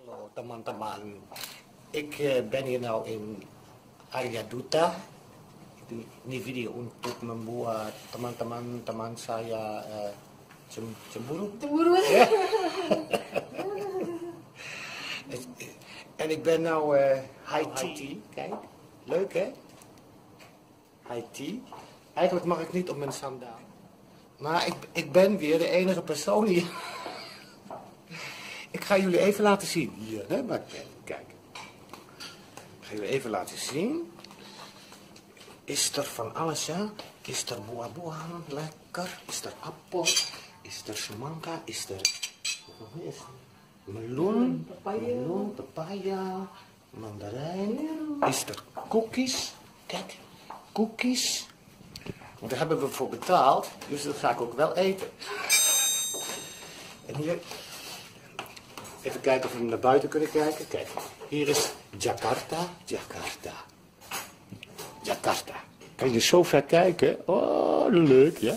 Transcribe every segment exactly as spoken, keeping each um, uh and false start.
Hallo teman-teman, ik uh, ben hier nou in Arya Duta. Ini video untuk membuat teman-teman teman saya uh, cem cemburu. Cemburu. Ja. En ik ben nou uh, high tea. Kijk, leuk hè? High tea. Eigenlijk mag ik niet op mijn sandaal. Maar ik, ik ben weer de enige persoon hier. Ik ga jullie even laten zien. Hier, hè, maar kijk. Ik ga jullie even laten zien. Is er van alles, ja? Is er buah-buahan, lekker? Is er appel? Is er semangka? Is er... Wat is er? Meloen, meloen, papaya, mandarijn. Is er cookies? Kijk, cookies. Want daar hebben we voor betaald, dus dat ga ik ook wel eten. En hier... Even kijken of we naar buiten kunnen kijken. Kijk, hier is Jakarta. Jakarta. Jakarta. Kan je zo ver kijken? Oh, leuk, ja?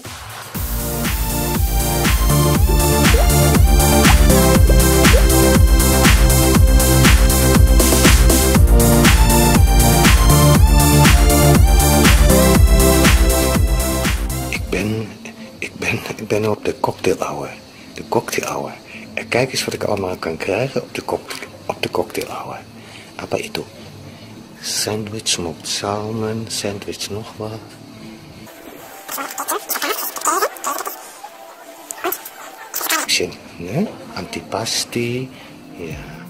Ik ben, ik ben, ik ben op de cocktail hour. De cocktail hour. En kijk eens wat ik allemaal kan krijgen op de, op de cocktail hour. Apa itu? Sandwich smoked salmon, sandwich nog wat. Ne? Antipasti, ja.